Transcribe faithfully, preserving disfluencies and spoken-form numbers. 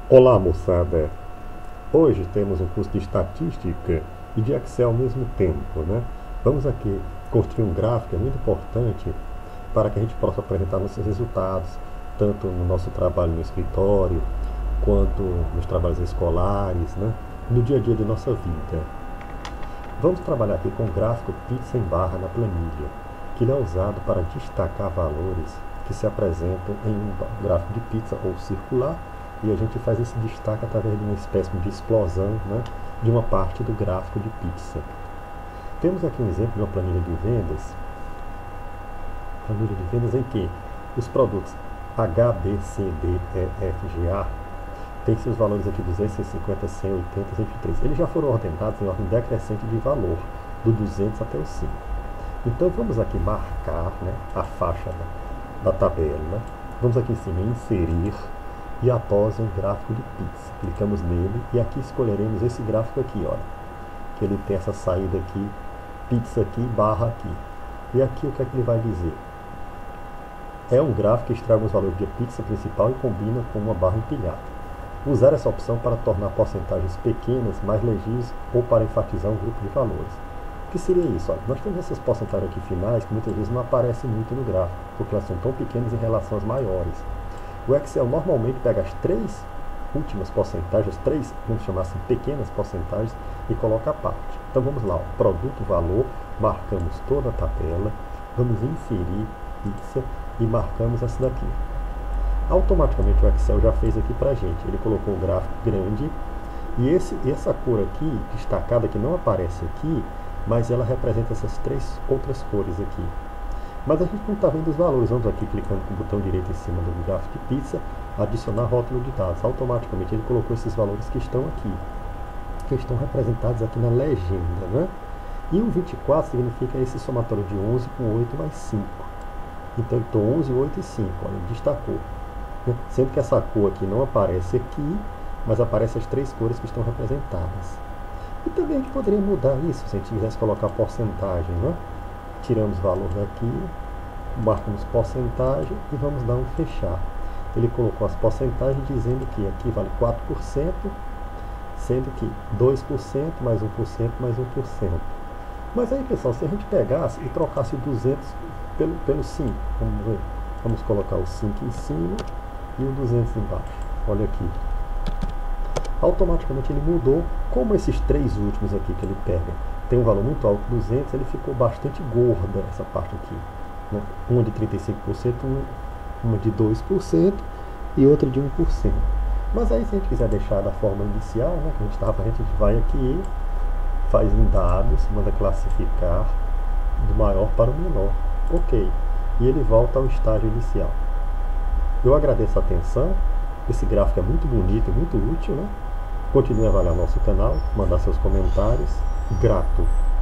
Olá, moçada! Hoje temos um curso de estatística e de Excel ao mesmo tempo, né? Vamos aqui construir um gráfico, é muito importante para que a gente possa apresentar nossos resultados, tanto no nosso trabalho no escritório, quanto nos trabalhos escolares, né? No dia a dia de nossa vida. Vamos trabalhar aqui com o gráfico pizza em barra na planilha, que ele é usado para destacar valores que se apresentam em um gráfico de pizza ou circular, e a gente faz esse destaque através de uma espécie de explosão, né, de uma parte do gráfico de pizza. Temos aqui um exemplo de uma planilha de vendas, planilha de vendas em que os produtos H, B, C, D, E, F, G, A tem seus valores aqui duzentos, cento e cinquenta, cem, oitenta, cento e três. Eles já foram ordenados em ordem decrescente de valor, do duzentos até o cinco. Então vamos aqui marcar, né, a faixa da, da tabela. Né? Vamos aqui em cima inserir e após um gráfico de pizza. Clicamos nele e aqui escolheremos esse gráfico aqui, olha. Que ele tem essa saída aqui, pizza aqui, barra aqui. E aqui o que é que ele vai dizer? É um gráfico que extrai os valores de pizza principal e combina com uma barra empilhada. Usar essa opção para tornar porcentagens pequenas mais legíveis ou para enfatizar um grupo de valores. O que seria isso? Olha, nós temos essas porcentagens aqui finais que muitas vezes não aparecem muito no gráfico, porque elas são tão pequenas em relação às maiores. O Excel normalmente pega as três últimas porcentagens, as três, vamos chamar assim, pequenas porcentagens, e coloca a parte. Então vamos lá, ó, produto, valor, marcamos toda a tabela, vamos inserir pizza e marcamos essa daqui. Automaticamente o Excel já fez aqui pra gente, ele colocou um gráfico grande, e esse, essa cor aqui, destacada, que não aparece aqui, mas ela representa essas três outras cores aqui. Mas a gente não está vendo os valores. Vamos aqui clicando com o botão direito em cima do gráfico de pizza, adicionar rótulo de dados. Automaticamente ele colocou esses valores que estão aqui, que estão representados aqui na legenda, né? E o vinte e quatro significa esse somatório de onze com oito mais cinco. Então ele estou onze, oito e cinco, olha, ele destacou. Né? Sendo que essa cor aqui não aparece aqui, mas aparecem as três cores que estão representadas. E também a gente poderia mudar isso, se a gente quisesse colocar porcentagem, né? Tiramos valor daqui, marcamos porcentagem e vamos dar um fechar. Ele colocou as porcentagens dizendo que aqui vale quatro por cento, sendo que dois por cento mais um por cento mais um por cento. Mas aí, pessoal, se a gente pegasse e trocasse o duzentos pelo, pelo cinco, vamos ver, vamos colocar o cinco em cima e o duzentos embaixo. Olha aqui. Automaticamente ele mudou, como esses três últimos aqui que ele pega tem um valor muito alto, duzentos, ele ficou bastante gorda essa parte aqui. Uma de trinta e cinco por cento, uma de dois por cento e outra de um por cento. Mas aí se a gente quiser deixar da forma inicial, né, que a gente estava, a gente vai aqui, faz em dados, manda classificar do maior para o menor. Ok. E ele volta ao estágio inicial. Eu agradeço a atenção. Esse gráfico é muito bonito, muito útil, né? Continue a avaliar nosso canal, mandar seus comentários. Grato.